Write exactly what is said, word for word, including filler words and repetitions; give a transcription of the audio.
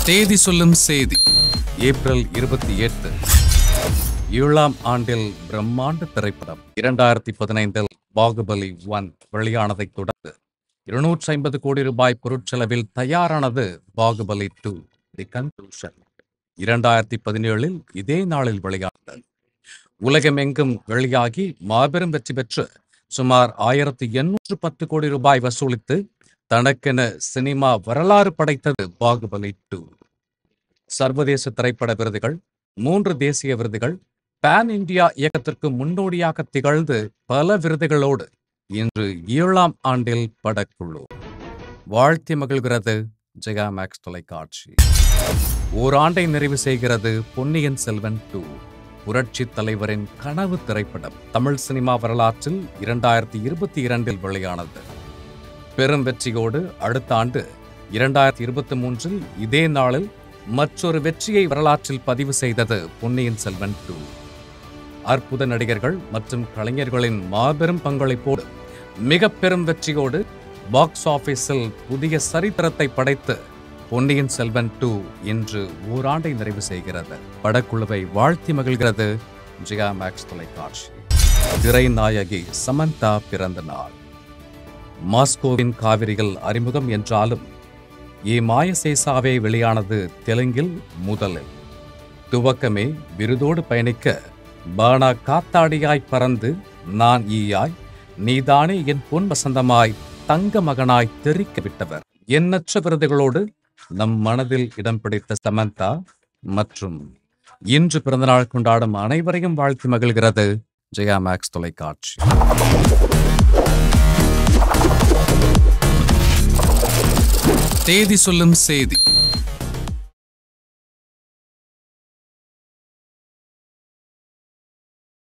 தேதி சொல்லும் செய்தி ஏப்ரல் இருபத்தி எட்டு ஏழாம் ஆண்டில் பிரம்மாண்ட திரைப்படம் இரண்டாயிரத்தி பதினைந்தில் பாகுபலி ஒன் வெளியானதைத் தொடர்ந்து இருநூற்றி ஐம்பது கோடி ரூபாய் பொருட்செலவில் தயாரானது பாகுபலி டூ தி கன்க்ளூஷன். இரண்டாயிரத்தி பதினேழில் இதே நாளில் வெளியானது. உலகமெங்கும் வெளியாகி மாபெரும் வெற்றி பெற்று சுமார் ஆயிரத்தி எண்ணூற்று பத்து கோடி ரூபாய் வசூலித்து தனக்கென சினிமா வரலாறு படைத்தது பாகுபலி டூ. சர்வதேச திரைப்பட விருதுகள், மூன்று தேசிய விருதுகள், பான் இந்தியா இயக்கத்திற்கு முன்னோடியாக திகழ்ந்து பல விருதுகளோடு இன்று ஏழாம் ஆண்டில் படக்குழு வாழ்த்தி மகிழ்கிறது. ஜெயா மேக்ஸ் தொலைக்காட்சி ஓராண்டை நிறைவு செய்கிறது பொன்னியின் செல்வன் டூ. புரட்சி தலைவரின் கனவு திரைப்படம் தமிழ் சினிமா வரலாற்றில் இரண்டாயிரத்தி இருபத்தி இரண்டில் வெளியானது. பெரும் வெற்றியோடு அடுத்த ஆண்டு இரண்டாயிரத்தி இருபத்தி மூன்றில் இதே நாளில் மற்றொரு வெற்றியை வரலாற்றில் பதிவு செய்தது பொன்னியின் செல்வன் டூ. அற்புத நடிகர்கள் மற்றும் கலைஞர்களின் மாபெரும் பங்களிப்போடு மிக பெரும் வெற்றியோடு பாக்ஸ் ஆபீஸில் புதிய சரித்திரத்தை படைத்து பொன்னியின் செல்வன் டூ இன்று ஓராண்டை நிறைவு செய்கிறது. படக்குழுவை வாழ்த்தி மகிழ்கிறது ஜெயா மேக்ஸ் தொலைக்காட்சி. திரைநாயகி சமந்தா பிறந்த நாள். மாஸ்கோவின் காவிரிகள் அறிமுகம் என்றாலும் ஏ மாயசேசாவே வெளியானது தெலுங்கில் முதலில். துவக்கமே விருதோடு பயணிக்க பானா காத்தாடியாய் பறந்து நான் ஈயாய் நீதானே என் பொன் வசந்தமாய் தங்க மகனாய் தெரிக்க விட்டவர். எண்ணற்ற விருதுகளோடு நம் மனதில் இடம் பிடித்த சமந்தா மற்றும் இன்று பிறந்தநாள் கொண்டாடும் அனைவரையும் வாழ்த்தி மகிழ்கிறது ஜெயா மேக்ஸ் தொலைக்காட்சி. தேதி சொல்லும் செய்தி